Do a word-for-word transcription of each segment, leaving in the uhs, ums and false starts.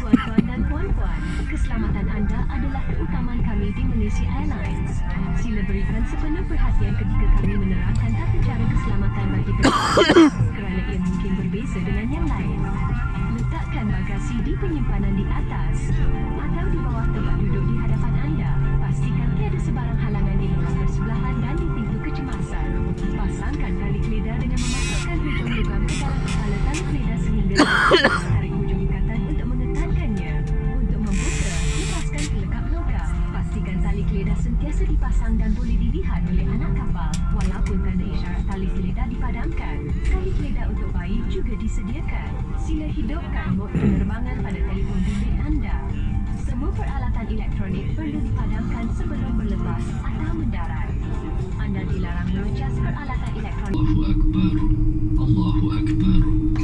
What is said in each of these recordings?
Tuan-tuan dan puan-puan, keselamatan anda adalah keutamaan kami di Malaysia Airlines. Sila berikan sepenuh perhatian ketika kami menerangkan tata cara keselamatan bagi penerbangan kerana ia mungkin berbeza dengan yang lain. Letakkan bagasi di penyimpanan di atas atau di bawah tempat duduk di hadapan anda. Pastikan tiada sebarang halangan di lubang bersebelahan dan di pintu kecemasan. Pasangkan tali keledar dengan memasukkan hujung lubang ke dalam kepala tali keledar sehingga tarik hujung ikatan untuk mengetatkannya. Untuk membuka, lepaskan kelekap logam. Pastikan tali keledar sentiasa dipasang dan boleh dilihat oleh anak kapal walaupun tanda isyarat tali keledar dipadamkan. Tali keledar untuk bayi juga disediakan. Sila hidupkan mod penerbangan pada telefon bimbit anda. Semua peralatan elektronik perlu dipadamkan sebelum berlepas atau mendarat. Anda dilarang mencas peralatan elektronik. Allahu Akbar. Allahu Akbar.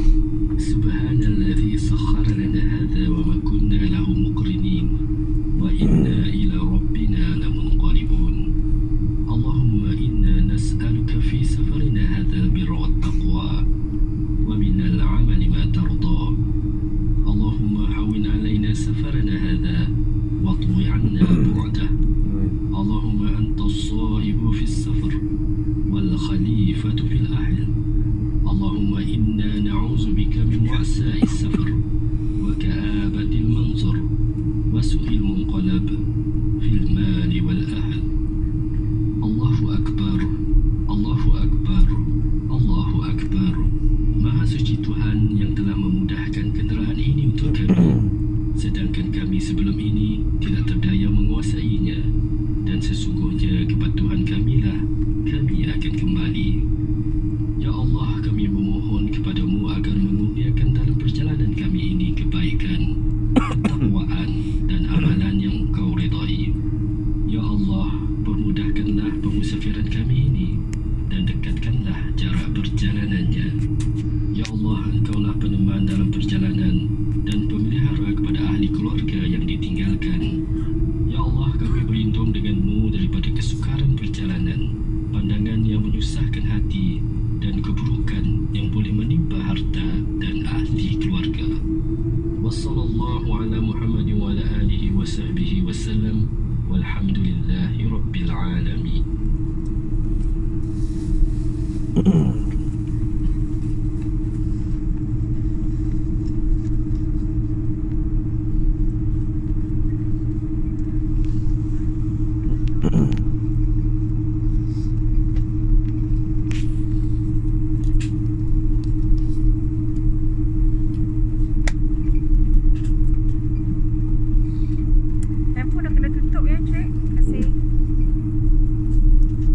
Subhanalladzi sakhkhara lana hadza wa ma kunna lahu muqrinin wa inna ila rabbina lamunqalibun. Allahumma inna nas'aluka fi safarina hadza al-birra wat-taqwa wa min al-'amali ma tarda. Allahumma hawwin 'alaina safarana hadza wa tuwi 'anna bu'dah. Allahumma anta as-sahibu fi as-safar wal khalifatu fil ahl. Allahumma inna na'udzu bika min wa'sa'i as-safar wa ka'abati al-manzar wa su'il munqalab fil mal wal ahl. Allahu akbar. Allahu akbar. Allahu akbar. Maha suci Tuhan yang telah memudahkan kenderaan ini untuk kami, sedangkan kami sebelum ini tidak terdaya menguasainya, dan sesungguhnya kepada Tuhan kamilah kami akan kembali. Ya Allah, kami memohon kepadamu agar mengurniakan dalam perjalanan kami ini kebaikan, ketakwaan dan amalan yang Engkau redai. Ya Allah, permudahkanlah pemusafiran kami ini dan dekatkanlah jarak perjalanannya. Ya Allah, Engkaulah peneman dalam perjalanan dan pemelihara kepada ahli keluarga yang ditinggalkan. Ya Allah, kami berlindung denganmu daripada kesukaran perjalanan, pandangan yang menyusahkan hati, dan keburukan yang boleh menimpa harta dan ahli keluarga. Wassallallahu ala Muhammad wa ala alihi wa sahbihi wa sallam walhamdulillahi rabbil alamin. Lampu dah kena tutup ya, cik. Terima kasih.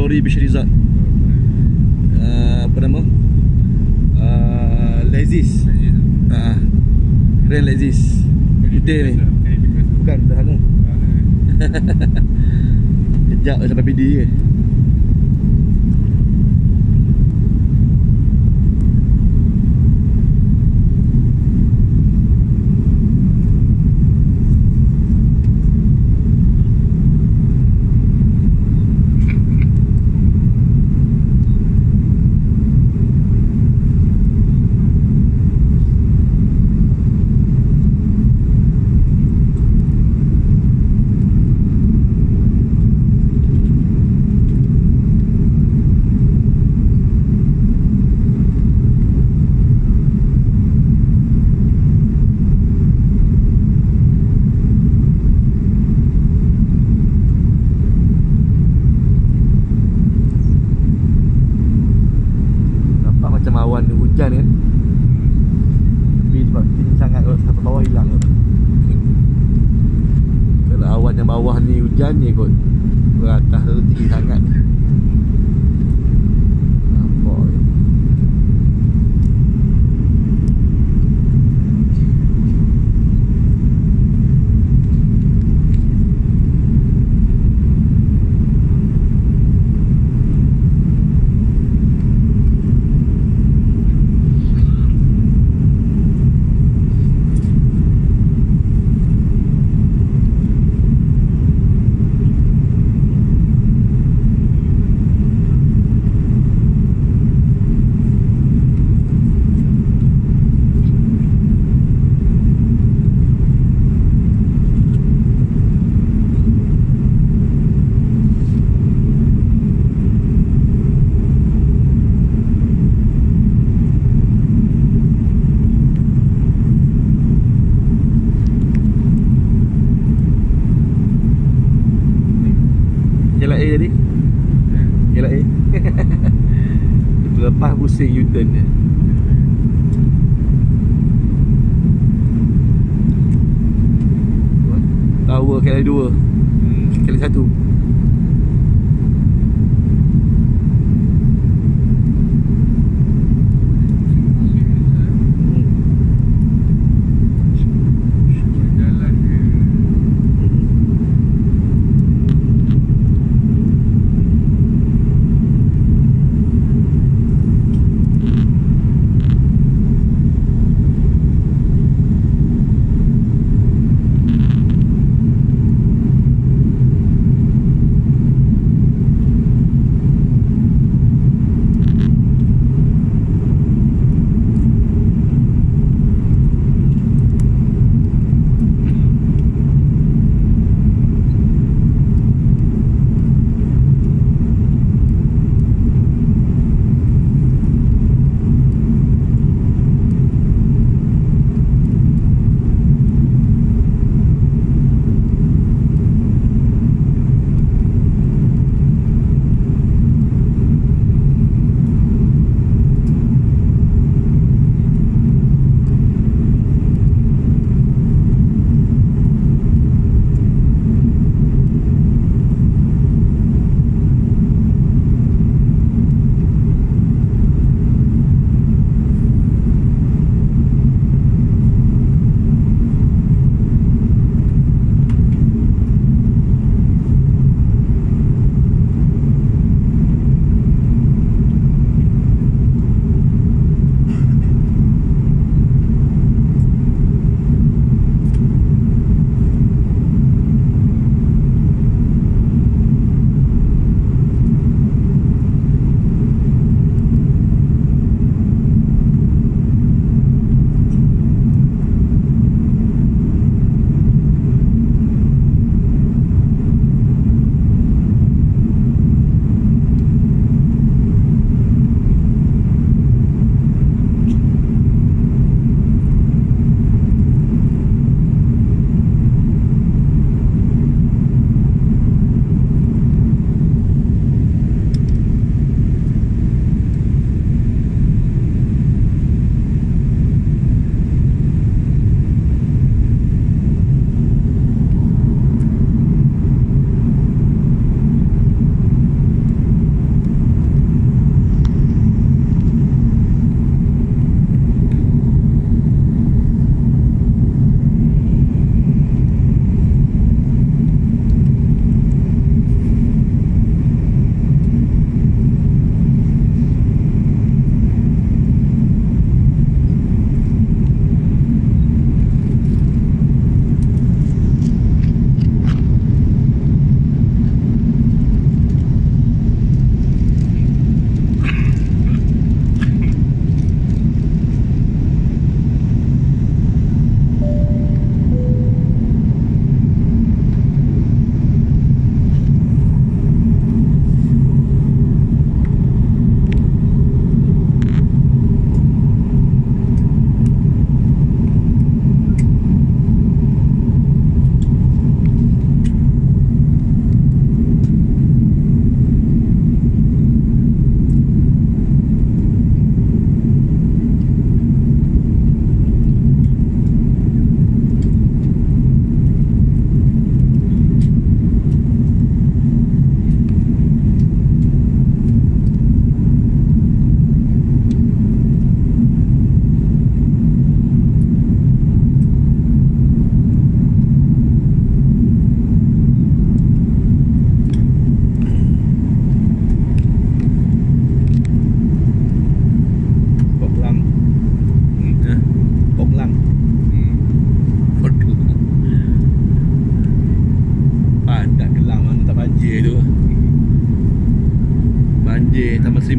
Lori Beach Resort. uh, Apa nama? Uh, Lexis. uh, Grand Lexis kita ni. Bukan dah sana. Kejap sampai P D ke. Hujan kan, tapi sebab tinggi sangat kot, sampai bawah hilang kot. Kalau awan yang bawah ni hujan ni kot, beratas tu tinggi sangat. Nampak je. Jalan A tadi? Jalan A. Lepas pusing U-turn dia. Tower kali dua, kali satu.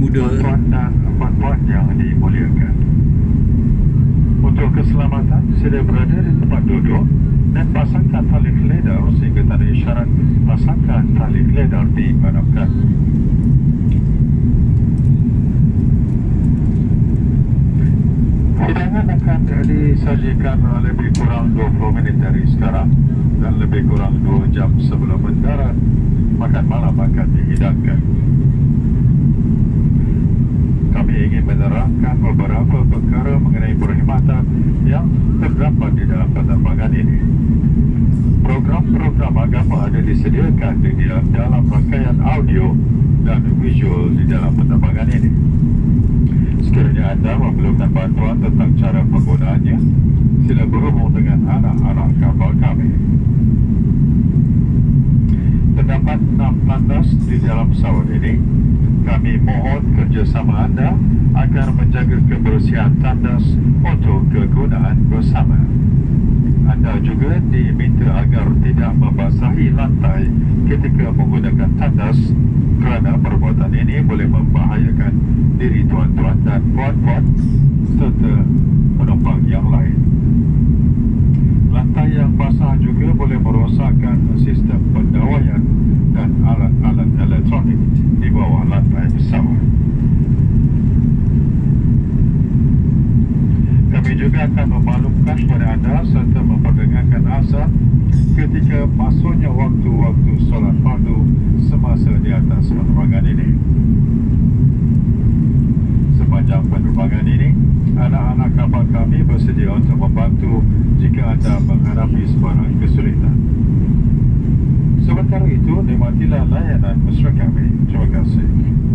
kuda. Tuan dan puan-puan yang dimuliakan, untuk keselamatan sila berada di tempat duduk dan pasangkan tali keledar sehingga tanda isyarat pasangkan tali keledar dipadamkan. Hidangan akan disajikan lebih kurang dua puluh minit dari sekarang dan lebih kurang dua jam sebelum mendarat. Makan malam akan dihidangkan. Kami ingin menerangkan beberapa perkara mengenai perkhidmatan yang terdapat di dalam penerbangan ini. Program-program agama ada disediakan di dalam rangkaian audio dan visual di dalam penerbangan ini. Sekiranya anda memerlukan bantuan tentang cara penggunaannya, sila berhubung dengan anak-anak kapal kami. Terdapat enam landas di dalam pesawat ini. Kami mohon kerjasama anda agar menjaga kebersihan tandas untuk kegunaan bersama. Anda juga diminta agar tidak membasahi lantai ketika menggunakan tandas kerana perbuatan ini boleh membahayakan diri tuan-tuan dan puan-puan serta penumpang yang lain. Lantai yang basah juga boleh merosakkan sistem pendawaian dan alat-alat elektronik di bawah lantai pesawat. Kami juga akan memaklumkan kepada anda serta memperdengarkan azan ketika masuknya waktu-waktu solat fardu semasa di atas penerbangan ini. Sepanjang penerbangan ini, anak-anak kapal kami bersedia untuk membantu jika anda menghadapi sebarang kesulitan. Sementara itu, nikmatilah layanan mesra kami. Terima kasih.